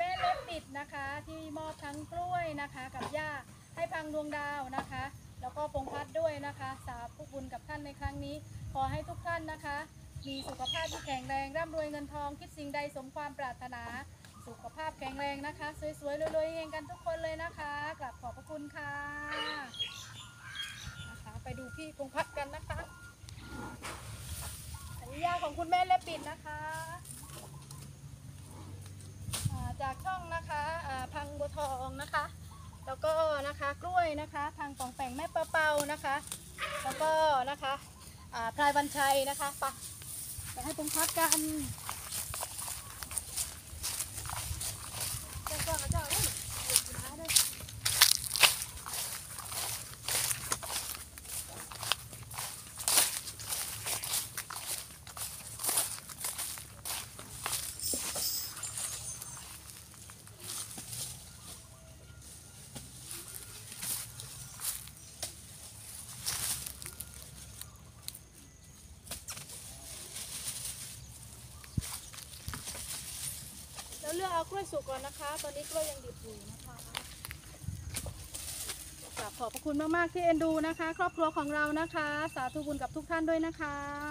ม่เล็บปิดนะคะที่มอบทั้งกล้วยนะคะกับหญ้าให้พังดวงดาวนะคะแล้วก็พงพัดด้วยนะคะสาธุบุญกับท่านในครั้งนี้ขอให้ทุกท่านนะคะมีสุขภาพที่แข็งแรงร่ำรวยเงินทองคิดสิ่งใดสมความปรารถนาสุขภาพแข็งแรงนะคะสวยๆรวยๆเฮงกันทุกคนเลยนะคะกราบขอบพระคุณค่ะนะคะไปดูพี่พงพัดกันนะคะอันนี้ยาของคุณแม่เล็บปิดนะคะจากช่องนะคะพังบัวทองนะคะแล้วก็นะคะกล้วยนะคะทางปองแปงแม่เปานะคะแล้วก็นะคะพลายวันชัยนะคะไปให้พงพัดกันเจ้าก็เจ้าเลยแล้วเลือกเอากล้วยสุกก่อนนะคะตอนนี้กล้วยยังดิบอยู่นะคะขอบพระคุณมากๆที่เอ็นดูนะคะครอบครัวของเรานะคะสาธุบุญกับทุกท่านด้วยนะคะ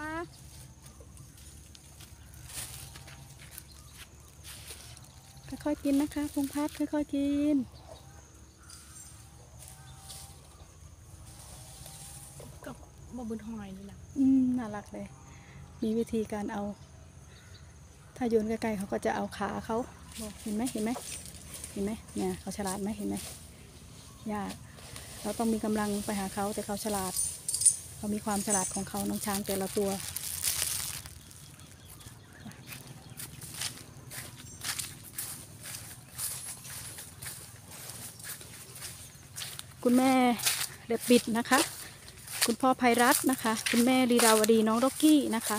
ค่อยๆกินนะคะพงพัดค่อยๆกินกับบะบุญหอยนี่แหละน่ารักเลยมีวิธีการเอาถ้าโยนใกล้ๆเขาก็จะเอาขาเขาเห็นไหมเห็นไหมเห็นไหมเนี่ยเขาฉลาดไหมเห็นไหมยากเราต้องมีกำลังไปหาเขาแต่เขาฉลาดเขามีความฉลาดของเขาน้องช้างแต่ละตัวคุณแม่เล็บปิดนะคะคุณพ่อไพรัตน์นะคะคุณแม่ลีราวดีน้องร็อกกี้นะคะ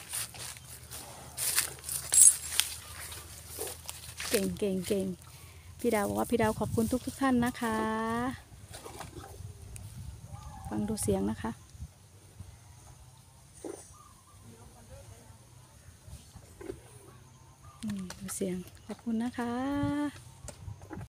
เก่งเก่งเก่งพี่ดาวบอกว่าพี่ดาวขอบคุณทุกท่านนะคะฟังดูเสียงนะคะดูเสียงขอบคุณนะคะ